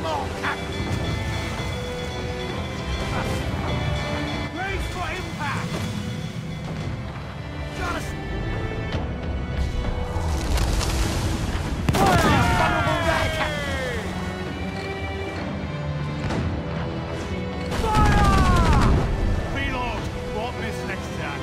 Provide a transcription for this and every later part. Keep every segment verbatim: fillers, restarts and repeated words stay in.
more, Captain! Brace for impact! Just... Fire! Vulnerable there, Captain! Fire! Reload! Won't miss next time.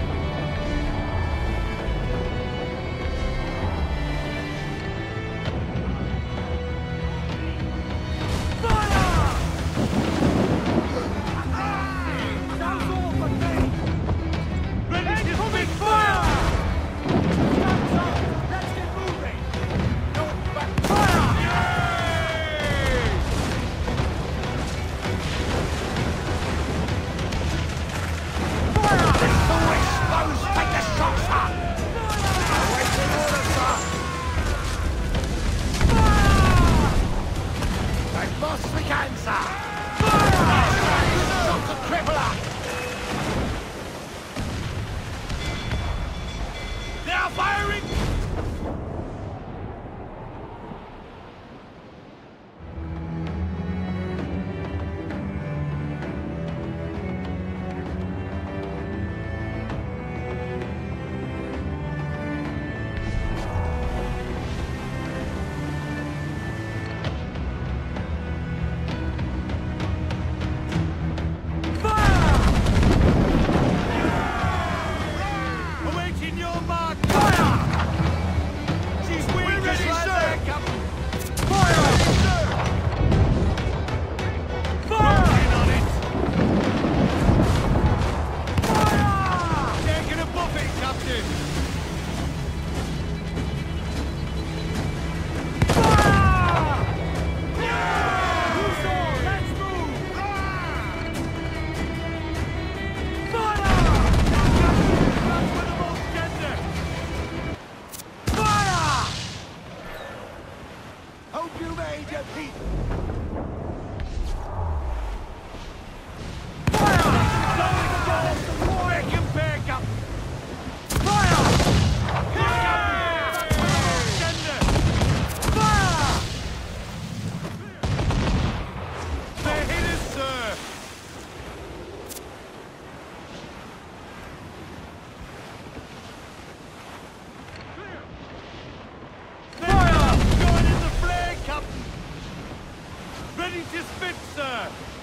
Ready to spit, sir!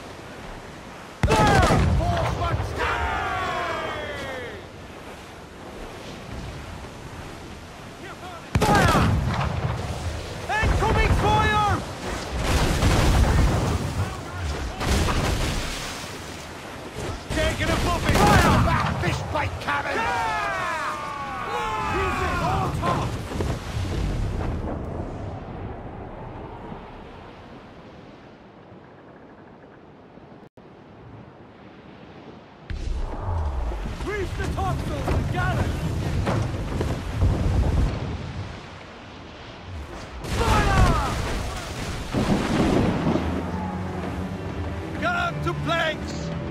There! Force one stand! Fire! Incoming fire! Taking a buffet! Fire back, fish bite cannon! Yeah! Use it all top! Reach the topsails and galley! Fire! Get up to planks!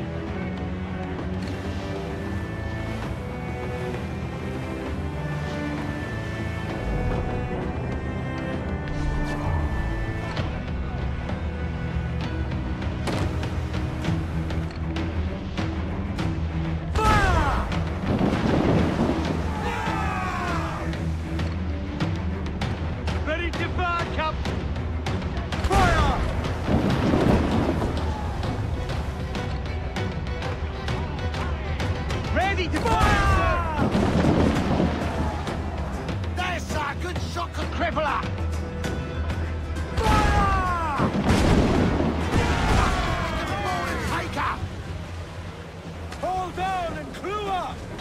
Ready to fire! There's a good shot to crippler! Fire! Get the ball and take her! Hold down and clue up!